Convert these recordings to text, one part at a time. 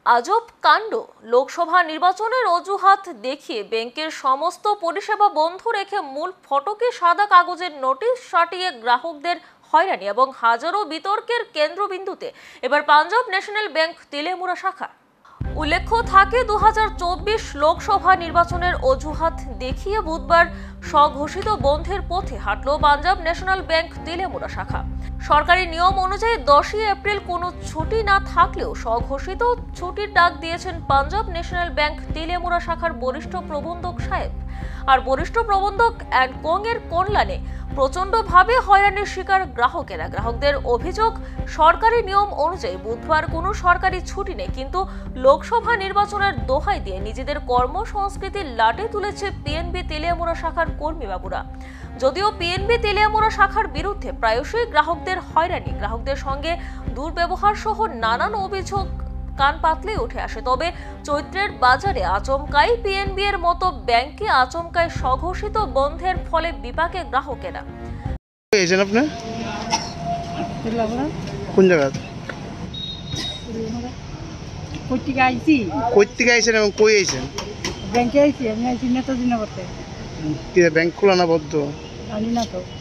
আজব কাণ্ড। লোকসভা নির্বাচনের অজুহাত দেখিয়ে ব্যাংকের সমস্ত পরিষেবা বন্ধ রেখে মূল ফটকে সাদা কাগজের নোটিশ সাটিয়ে গ্রাহকদের হয়রানি এবং হাজারো বিতর্কের কেন্দ্রবিন্দুতে এবার পাঞ্জাব ন্যাশনাল ব্যাংক তেলেমুড়া শাখা। উল্লেখ্য থাকে 2024 লোকসভা নির্বাচনের অজুহাত দেখিয়ে বুধবার স্বঘোষিত বন্ধের পথে হাঁটল পাঞ্জাব ন্যাশনাল ব্যাংক তেলেমুড়া শাখা। সরকারি নিয়ম অনুযায়ী 10 এপ্রিল কোনো ছুটি না থাকলেও স্বঘোষিত ছুটির ডাক দিয়েছেন পাঞ্জাব ন্যাশনাল ব্যাংক তেলেমুড়া শাখার বরিষ্ঠ প্রবন্ধক সাহেব। আর বরিষ্ঠ প্রবন্ধক অ্যান্ড এর কল্যাণে প্রচণ্ডভাবে হয়রানির শিকার গ্রাহকেরা। গ্রাহকদের অভিযোগ, সরকারি নিয়ম অনুযায়ী বুধবার কোনো সরকারি ছুটি নেই, কিন্তু লোকসভা নির্বাচনের দোহাই দিয়ে নিজেদের কর্মসংস্কৃতির লাটে তুলেছে পিএনবি তেলিয়ামুড়া শাখার কর্মীবাবুরা। যদিও পিএনবি তেলিয়ামুড়া শাখার বিরুদ্ধে প্রায়শই গ্রাহকদের হয়রানি, গ্রাহকদের সঙ্গে দুর্ব্যবহার সহ নানান অভিযোগ কান পাতলেই উঠে আসে, তবে চৈত্রের বাজারে আচমকাই পিএনবি এর মতো ব্যাংকে আচমকায় স্বঘোষিত বন্ধের ফলে বিপাকে গ্রাহকেরা। আপনি কোন জায়গা আইছেন এবং কই আইছেন? ব্যাংকে আইছি, আমি আইছি নেতাজি নগরতে। কি ব্যাংক খোলা না বদ্ধ? জানি না তো।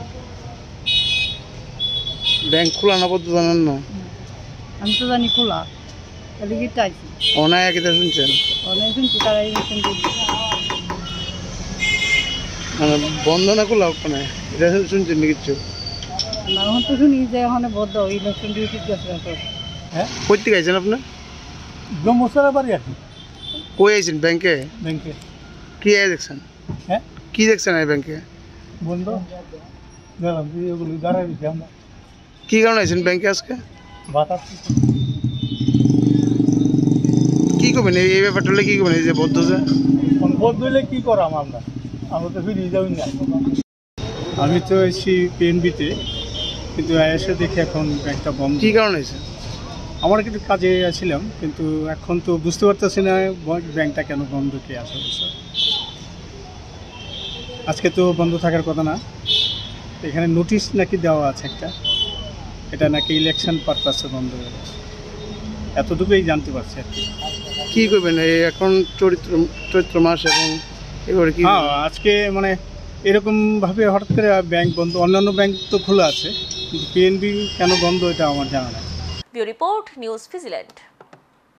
ব্যাংক খোলা না বদ্ধ জানেন না? আমি তো জানি খোলা, এদিকে আইছি। অনায় কিতা শুনছেন? অনেক শুনছি, তারা ইলেকশন মানে বন্ধ না খোলা ওখানে, এটা শুনছেন না কিছু? না, এখন তো শুনি যে ওখানে বদ্ধ, ইলেকশন ডিউটি গেছে। হ্যাঁ, কই থেকে আইছেন আপনি? ব্রহ্মসরা বাড়ি আছি। কই আইছেন? ব্যাংকে। ব্যাংকে কি দেখছেন? হ্যাঁ, কি দেখছেন এই ব্যাংকে? বন্ধ গেলাম, ওগুলো দাঁড়াই দিচ্ছি আমরা। কি কারণে আইছেন ব্যাংকে আজকে? বাতাস কি করবেন এই ব্যাপারটা হলে? কি করবেন এই যে বদ্ধ যে বদ্ধ হইলে কি করাম আমরা? আমরা তো ফিরে যাই না। আমি তো এসেছি পিএনবিতে, কিন্তু এসে দেখি এখন ব্যাংকটা বন্ধ। কি কারণে আইছেন? আমার কিন্তু কাজে ছিলাম, কিন্তু এখন তো বুঝতে পারতেছি না ব্যাংকটা কেন বন্ধ, কে আসে বিষয়। আজকে তো বন্ধ থাকার কথা না, এখানে নোটিশ নাকি দেওয়া আছে একটা, এটা নাকি ইলেকশন পারপাসে বন্ধ হয়ে গেছে, এতটুকুই জানতে পারছি আর কি। কি করবেন এই এখন চৈত্র মাস এবং এবারে কি? হ্যাঁ, আজকে মানে এরকমভাবে হঠাৎ করে ব্যাংক বন্ধ, অন্যান্য ব্যাংক তো খোলা আছে, কিন্তু পিএনবি কেন বন্ধ এটা আমার জানা নেই। Bureau report, news vigilante.